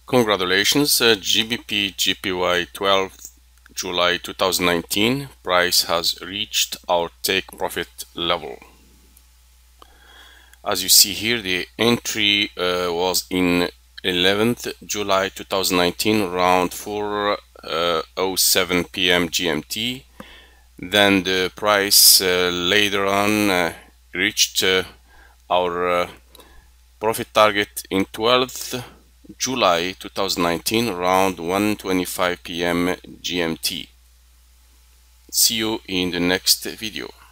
Congratulations, GBP JPY 12th July 2019 price has reached our take profit level. As you see here, the entry was in 11th July 2019 around 4:07 p.m. GMT. Then the price later on reached our profit target in 12th July 2019 around 1:25 p.m. GMT. See you in the next video.